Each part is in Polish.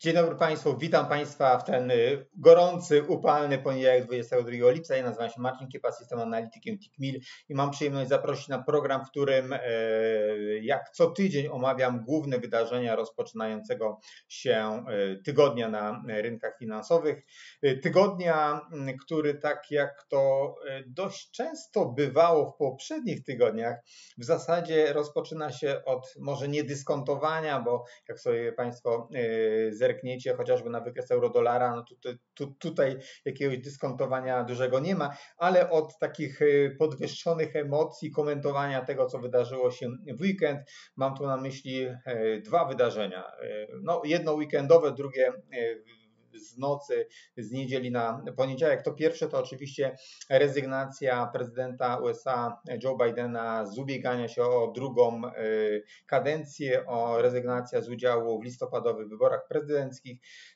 Dzień dobry Państwu, witam Państwa w ten gorący, upalny poniedziałek 22 lipca. Ja nazywam się Marcin Kiepas, jestem analitykiem TICMIL i mam przyjemność zaprosić na program, w którym jak co tydzień omawiam główne wydarzenia rozpoczynającego się tygodnia na rynkach finansowych. Tygodnia, który tak jak to dość często bywało w poprzednich tygodniach, w zasadzie rozpoczyna się od może nie dyskontowania, bo jak sobie Państwo zerkniecie chociażby na wykres euro-dolara, no tutaj jakiegoś dyskontowania dużego nie ma, ale od takich podwyższonych emocji, komentowania tego, co wydarzyło się w weekend. Mam tu na myśli dwa wydarzenia. No, jedno weekendowe, drugie z nocy, z niedzieli na poniedziałek. To pierwsze to oczywiście rezygnacja prezydenta USA Joe Bidena z ubiegania się o drugą kadencję, o rezygnacja z udziału w listopadowych wyborach prezydenckich.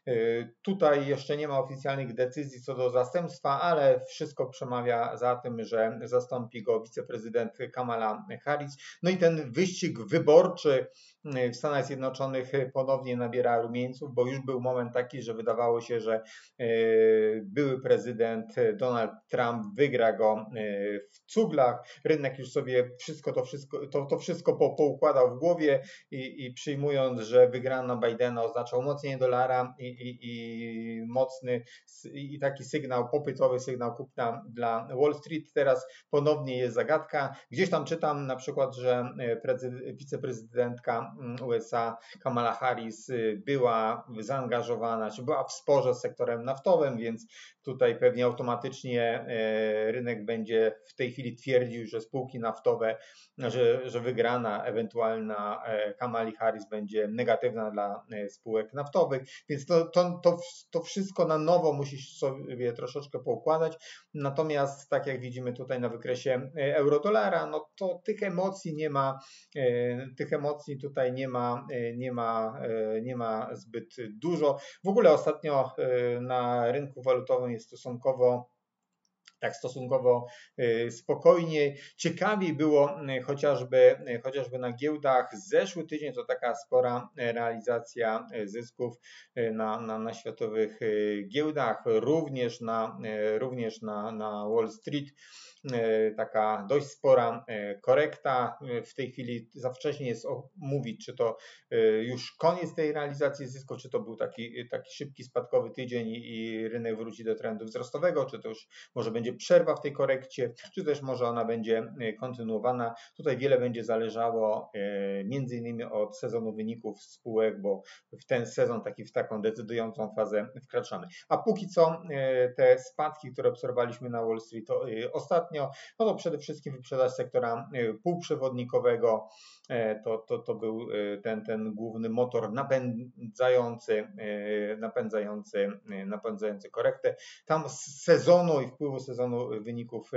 Tutaj jeszcze nie ma oficjalnych decyzji co do zastępstwa, ale wszystko przemawia za tym, że zastąpi go wiceprezydent Kamala Harris. No i ten wyścig wyborczy w Stanach Zjednoczonych ponownie nabiera rumieńców, bo już był moment taki, że wydawało się, że były prezydent Donald Trump wygra go w cuglach. Rynek już sobie to wszystko poukładał w głowie i przyjmując, że wygrana Bidena oznacza umocnienie dolara i mocny i taki sygnał, popytowy sygnał kupna dla Wall Street. Teraz ponownie jest zagadka. Gdzieś tam czytam na przykład, że wiceprezydentka USA Kamala Harris była zaangażowana, czy była w sporze z sektorem naftowym, więc tutaj pewnie automatycznie rynek będzie w tej chwili twierdził, że spółki naftowe, że wygrana ewentualna Kamali Harris będzie negatywna dla spółek naftowych, więc to wszystko na nowo musi sobie troszeczkę poukładać. Natomiast tak jak widzimy tutaj na wykresie euro-dolara, no to tych emocji nie ma, tutaj nie ma zbyt dużo. W ogóle ostatnio na rynku walutowym jest stosunkowo spokojniej. Ciekawiej było chociażby na giełdach. Zeszły tydzień to taka spora realizacja zysków na światowych giełdach, również na Wall Street. Taka dość spora korekta. W tej chwili za wcześnie jest mówić, czy to już koniec tej realizacji zysków, czy to był taki szybki spadkowy tydzień i rynek wróci do trendu wzrostowego, czy to już może będzie przerwa w tej korekcie, czy też może ona będzie kontynuowana. Tutaj wiele będzie zależało między innymi od sezonu wyników spółek, bo w ten sezon w taką decydującą fazę wkraczamy. A póki co te spadki, które obserwowaliśmy na Wall Street ostatnio, no to przede wszystkim wyprzedaż sektora półprzewodnikowego, to był ten główny motor napędzający korektę. Tam sezonu i wpływu sezonu wyników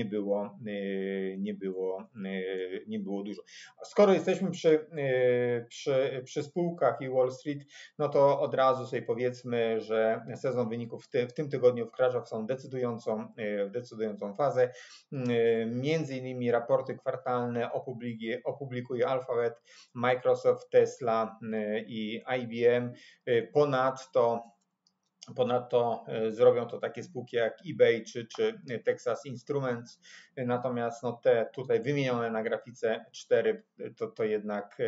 nie było dużo. Skoro jesteśmy przy spółkach i Wall Street, no to od razu sobie powiedzmy, że sezon wyników w tym tygodniu wkracza w tą decydującą fazę. Między innymi raporty kwartalne opublikuje Alphabet, Microsoft, Tesla i IBM. Ponadto zrobią to takie spółki jak eBay czy Texas Instruments, natomiast no te tutaj wymienione na grafice 4 to jednak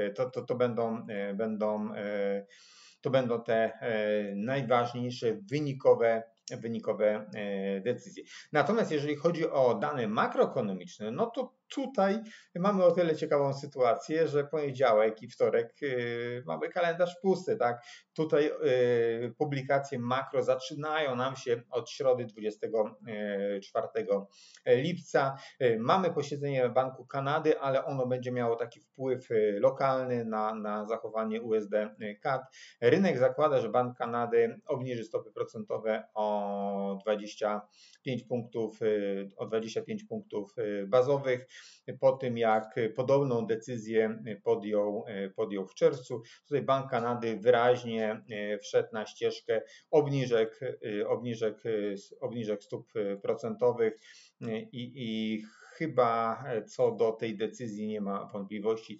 to będą te najważniejsze wynikowe decyzje. Natomiast jeżeli chodzi o dane makroekonomiczne, no to tutaj mamy o tyle ciekawą sytuację, że poniedziałek i wtorek mamy kalendarz pusty, tak? Tutaj publikacje makro zaczynają nam się od środy 24 lipca. Mamy posiedzenie Banku Kanady, ale ono będzie miało taki wpływ lokalny na zachowanie USD CAD. Rynek zakłada, że Bank Kanady obniży stopy procentowe o 25 punktów bazowych po tym, jak podobną decyzję podjął w czerwcu. Tutaj Bank Kanady wyraźnie wszedł na ścieżkę obniżek stóp procentowych i chyba co do tej decyzji nie ma wątpliwości.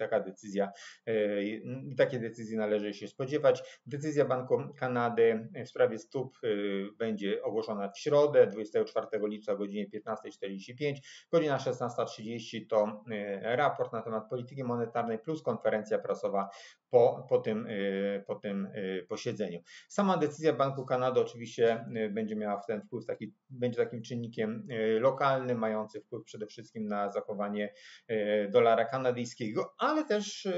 Takie decyzji należy się spodziewać. Decyzja Banku Kanady w sprawie stóp będzie ogłoszona w środę, 24 lipca o godzinie 15:45. Godzina 16:30 to raport na temat polityki monetarnej plus konferencja prasowa po tym posiedzeniu. Sama decyzja Banku Kanady oczywiście będzie miała ten wpływ, będzie takim czynnikiem lokalnym, mający wpływ przede wszystkim na zachowanie dolara kanadyjskiego, ale też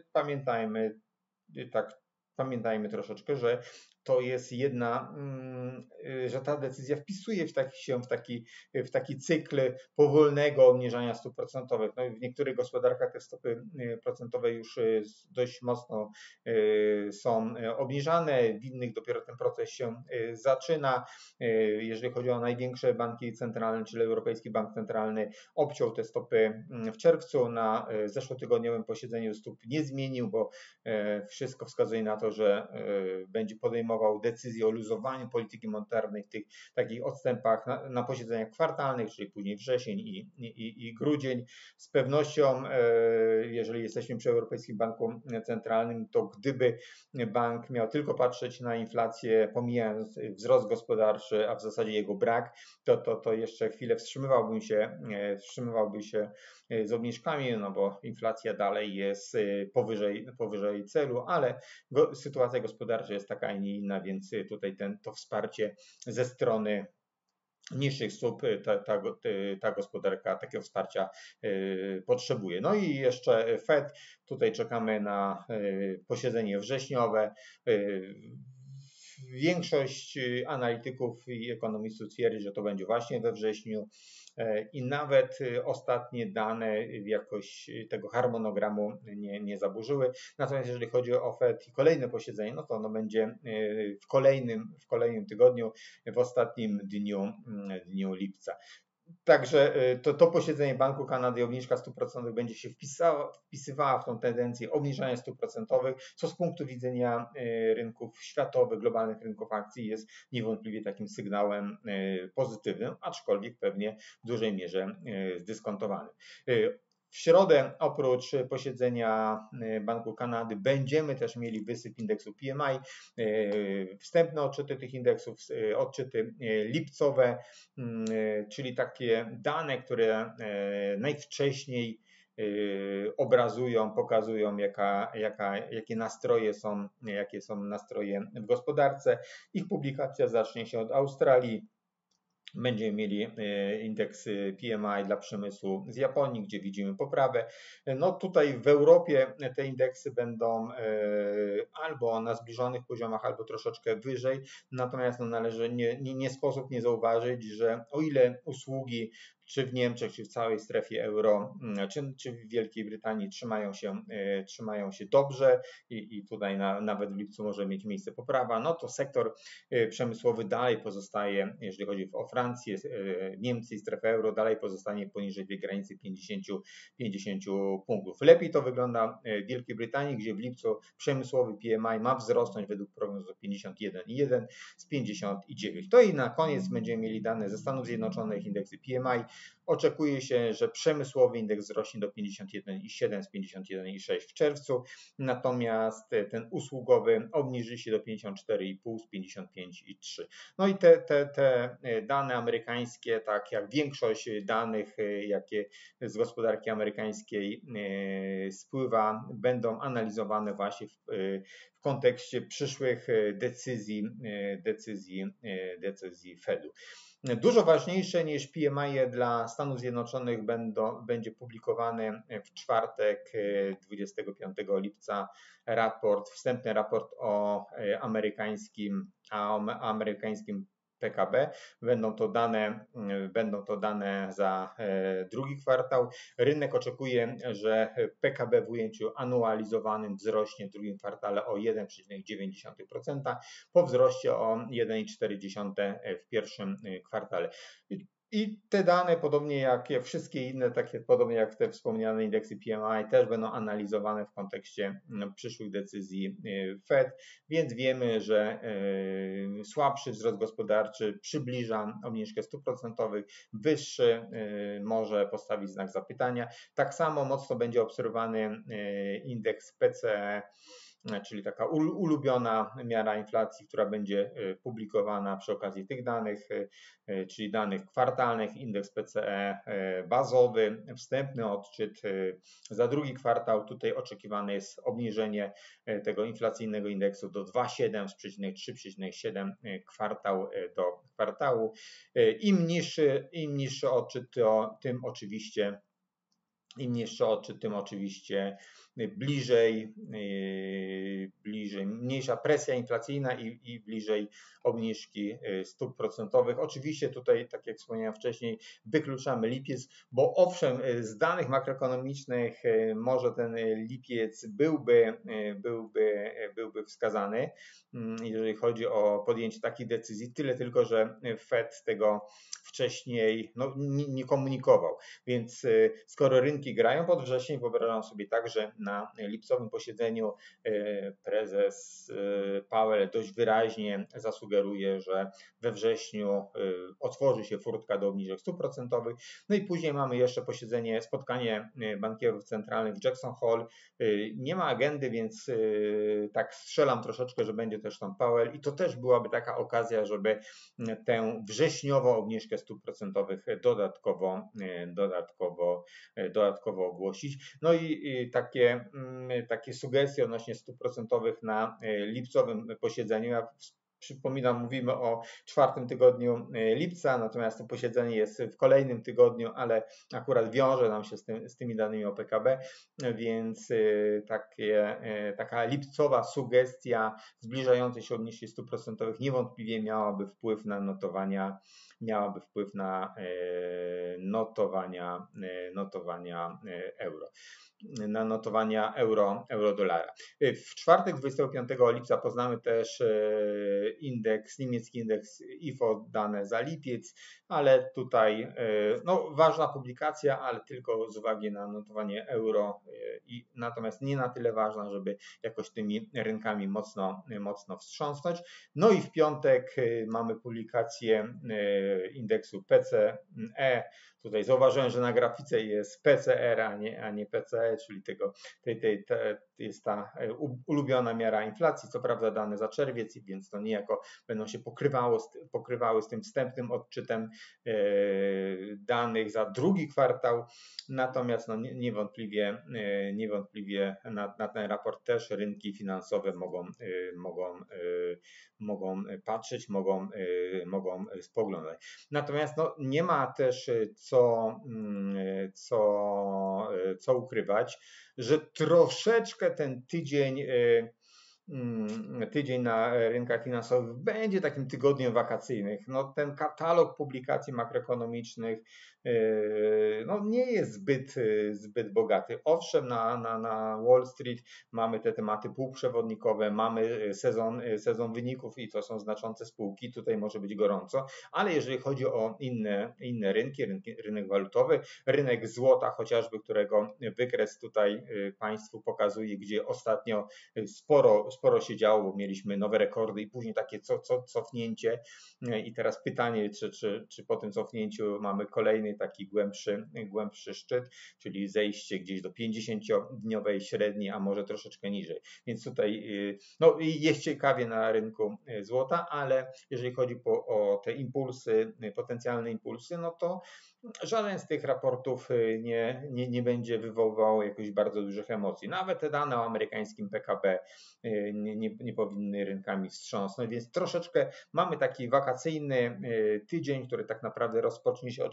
pamiętajmy troszeczkę, że to jest że ta decyzja wpisuje się w taki cykl powolnego obniżania stóp procentowych. No i w niektórych gospodarkach te stopy procentowe już dość mocno są obniżane, w innych dopiero ten proces się zaczyna. Jeżeli chodzi o największe banki centralne, czyli Europejski Bank Centralny obciął te stopy w czerwcu. Na zeszłotygodniowym posiedzeniu stóp nie zmienił, bo wszystko wskazuje na to, że będzie podejmował decyzję o luzowaniu polityki monetarnej w tych takich odstępach na posiedzeniach kwartalnych, czyli później wrzesień i grudzień. Z pewnością, jeżeli jesteśmy przy Europejskim Banku Centralnym, to gdyby bank miał tylko patrzeć na inflację, pomijając wzrost gospodarczy, a w zasadzie jego brak, to jeszcze chwilę wstrzymywałby się z obniżkami, no bo inflacja dalej jest powyżej celu, ale sytuacja gospodarcza jest taka, a nie inna, więc tutaj to wsparcie ze strony niższych stóp ta gospodarka takiego wsparcia potrzebuje. No i jeszcze Fed, tutaj czekamy na posiedzenie wrześniowe. Większość analityków i ekonomistów twierdzi, że to będzie właśnie we wrześniu i nawet ostatnie dane jakoś tego harmonogramu nie zaburzyły. Natomiast jeżeli chodzi o Fed i kolejne posiedzenie, no to ono będzie w kolejnym tygodniu, w ostatnim dniu lipca. Także to posiedzenie Banku Kanady i obniżka stóp procentowych będzie się wpisywała w tą tendencję obniżania stóp procentowych, co z punktu widzenia rynków światowych, globalnych rynków akcji jest niewątpliwie takim sygnałem pozytywnym, aczkolwiek pewnie w dużej mierze zdyskontowanym. W środę oprócz posiedzenia Banku Kanady będziemy też mieli wysyp indeksu PMI, wstępne odczyty tych indeksów, odczyty lipcowe, czyli takie dane, które najwcześniej pokazują jakie są nastroje w gospodarce. Ich publikacja zacznie się od Australii. Będziemy mieli indeks PMI dla przemysłu z Japonii, gdzie widzimy poprawę. No tutaj w Europie te indeksy będą albo na zbliżonych poziomach, albo troszeczkę wyżej. Natomiast nie sposób nie zauważyć, że o ile usługi czy w Niemczech, czy w całej strefie euro, czy w Wielkiej Brytanii trzymają się dobrze i tutaj nawet w lipcu może mieć miejsce poprawa, no to sektor przemysłowy dalej pozostaje, jeżeli chodzi o Francję, Niemcy i strefę euro, dalej pozostanie poniżej tej granicy 50 punktów. Lepiej to wygląda w Wielkiej Brytanii, gdzie w lipcu przemysłowy PMI ma wzrosnąć według prognoz do 51,1 z 59. To i na koniec będziemy mieli dane ze Stanów Zjednoczonych, indeksy PMI. Oczekuje się, że przemysłowy indeks wzrośnie do 51,7 z 51,6 w czerwcu, natomiast ten usługowy obniży się do 54,5 z 55,3. No i te dane amerykańskie, tak jak większość danych, jakie z gospodarki amerykańskiej spływa, będą analizowane właśnie w kontekście przyszłych decyzji Fedu. Dużo ważniejsze niż PMI dla Stanów Zjednoczonych będzie publikowany w czwartek 25 lipca wstępny raport o amerykańskim PKB. Będą to dane za drugi kwartał. Rynek oczekuje, że PKB w ujęciu anualizowanym wzrośnie w drugim kwartale o 1,9% po wzroście o 1,4% w pierwszym kwartale. I te dane, podobnie jak wszystkie inne, podobnie jak te wspomniane indeksy PMI, też będą analizowane w kontekście przyszłych decyzji Fed, więc wiemy, że słabszy wzrost gospodarczy przybliża obniżkę stóp procentowych, wyższy może postawić znak zapytania. Tak samo mocno będzie obserwowany indeks PCE, czyli taka ulubiona miara inflacji, która będzie publikowana przy okazji tych danych, czyli danych kwartalnych, indeks PCE bazowy, wstępny odczyt za drugi kwartał. Tutaj oczekiwane jest obniżenie tego inflacyjnego indeksu do 2,7 z przecinek 3,7 kwartał do kwartału. Im niższy odczyt, tym oczywiście bliżej, mniejsza presja inflacyjna i bliżej obniżki stóp procentowych. Oczywiście tutaj, tak jak wspomniałem wcześniej, wykluczamy lipiec, bo owszem, z danych makroekonomicznych może ten lipiec byłby wskazany, jeżeli chodzi o podjęcie takich decyzji, tyle tylko, że Fed tego wcześniej nie komunikował, więc skoro rynki grają pod wrzesień, wyobrażam sobie tak, że na lipcowym posiedzeniu prezes Powell dość wyraźnie zasugeruje, że we wrześniu otworzy się furtka do obniżek stóp procentowych. No i później mamy jeszcze spotkanie bankierów centralnych w Jackson Hole. Nie ma agendy, więc tak strzelam troszeczkę, że będzie też tam Powell i to też byłaby taka okazja, żeby tę wrześniową obniżkę stóp procentowych dodatkowo ogłosić. No i takie sugestie odnośnie stóp procentowych na lipcowym posiedzeniu. Ja przypominam, mówimy o 4. tygodniu lipca, natomiast to posiedzenie jest w kolejnym tygodniu, ale akurat wiąże nam się z tymi danymi o PKB, więc taka lipcowa sugestia zbliżającej się obniżki stóp procentowych niewątpliwie miałaby wpływ na notowania euro-dolara. W czwartek 25 lipca poznamy też niemiecki indeks IFO, dane za lipiec, ale tutaj ważna publikacja, ale tylko z uwagi na notowanie euro, natomiast nie na tyle ważna, żeby jakoś tymi rynkami mocno wstrząsnąć. No i w piątek mamy publikację indeksu PCE. Tutaj zauważyłem, że na grafice jest PCR, a nie PCE, czyli jest ta ulubiona miara inflacji, co prawda dane za czerwiec, więc to niejako będą się pokrywały z tym wstępnym odczytem danych za drugi kwartał, natomiast niewątpliwie na ten raport też rynki finansowe mogą patrzeć, mogą spoglądać. Natomiast nie ma też co ukrywać, że troszeczkę ten tydzień na rynkach finansowych będzie takim tygodniem wakacyjnym. Ten katalog publikacji makroekonomicznych nie jest zbyt bogaty. Owszem, na Wall Street mamy te tematy półprzewodnikowe, mamy sezon wyników i to są znaczące spółki, tutaj może być gorąco, ale jeżeli chodzi o inne rynki, rynek walutowy, rynek złota chociażby, którego wykres tutaj Państwu pokazuje, gdzie ostatnio sporo się działo, bo mieliśmy nowe rekordy i później takie cofnięcie i teraz pytanie, czy po tym cofnięciu mamy kolejny taki głębszy szczyt, czyli zejście gdzieś do 50-dniowej średniej, a może troszeczkę niżej. Więc tutaj jest ciekawie na rynku złota, ale jeżeli chodzi o te potencjalne impulsy, to żaden z tych raportów nie będzie wywoływał jakichś bardzo dużych emocji. Nawet te dane o amerykańskim PKB nie powinny rynkami wstrząsnąć, więc troszeczkę mamy taki wakacyjny tydzień, który tak naprawdę rozpocznie się od środy,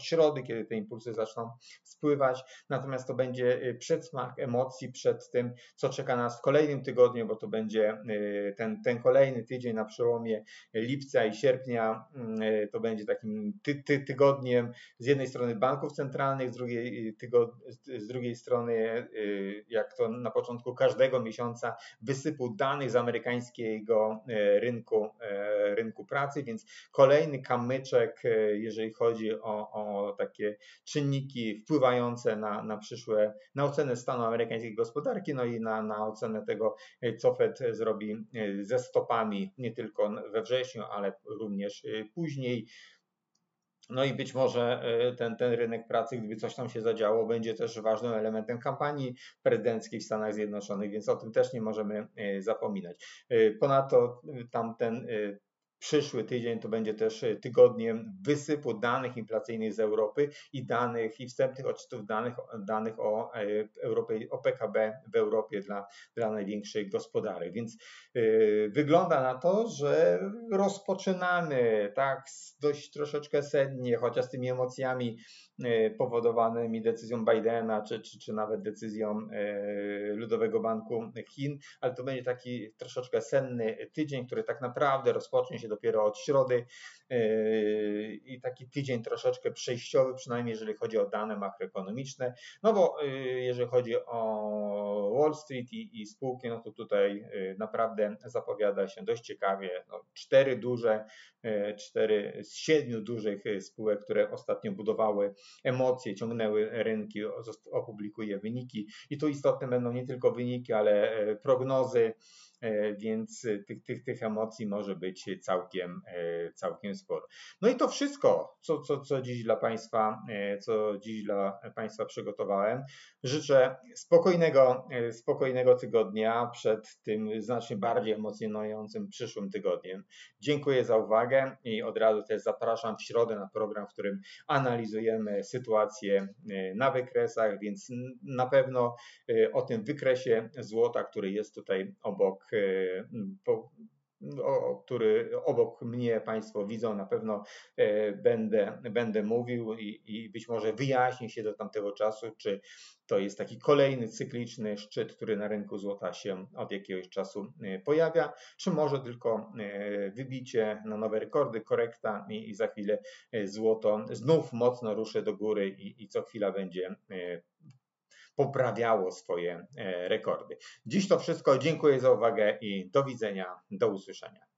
kiedy te impulsy zaczną spływać, natomiast to będzie przedsmak emocji przed tym, co czeka nas w kolejnym tygodniu, bo to będzie ten kolejny tydzień na przełomie lipca i sierpnia, to będzie takim tygodniem z jednej strony banków centralnych, z drugiej strony, jak to na początku każdego miesiąca, wysypu danych z amerykańskiego rynku pracy, więc kolejny kamyczek, jeżeli chodzi o takie czynniki wpływające na ocenę stanu amerykańskiej gospodarki, no i na ocenę tego, co Fed zrobi ze stopami nie tylko we wrześniu, ale również później. No i być może ten rynek pracy, gdyby coś tam się zadziało, będzie też ważnym elementem kampanii prezydenckiej w Stanach Zjednoczonych, więc o tym też nie możemy zapominać. Ponadto tamten przyszły tydzień to będzie też tygodniem wysypu danych inflacyjnych z Europy i wstępnych odczytów danych o PKB w Europie dla największych gospodarek. Więc wygląda na to, że rozpoczynamy tak dość troszeczkę sennie, chociaż z tymi emocjami powodowanymi decyzją Bidena, czy nawet decyzją Ludowego Banku Chin, ale to będzie taki troszeczkę senny tydzień, który tak naprawdę rozpocznie się dopiero od środy i taki tydzień troszeczkę przejściowy, przynajmniej jeżeli chodzi o dane makroekonomiczne, no bo jeżeli chodzi o Wall Street i spółki, no to tutaj naprawdę zapowiada się dość ciekawie. No, 4 z 7 dużych spółek, które ostatnio budowały emocje, ciągnęły rynki, opublikuje wyniki i tu istotne będą nie tylko wyniki, ale prognozy, więc tych emocji może być całkiem sporo. No i to wszystko, co dziś dla Państwa przygotowałem. Życzę spokojnego tygodnia przed tym znacznie bardziej emocjonującym przyszłym tygodniem. Dziękuję za uwagę i od razu też zapraszam w środę na program, w którym analizujemy sytuację na wykresach, więc na pewno o tym wykresie złota, który jest tutaj obok mnie Państwo widzą, na pewno będę mówił i być może wyjaśni się do tamtego czasu, czy to jest taki kolejny cykliczny szczyt, który na rynku złota się od jakiegoś czasu pojawia, czy może tylko wybicie na nowe rekordy, korekta i za chwilę złoto znów mocno ruszy do góry i co chwila będzie poprawiało swoje rekordy. Dziś to wszystko. Dziękuję za uwagę i do widzenia, do usłyszenia.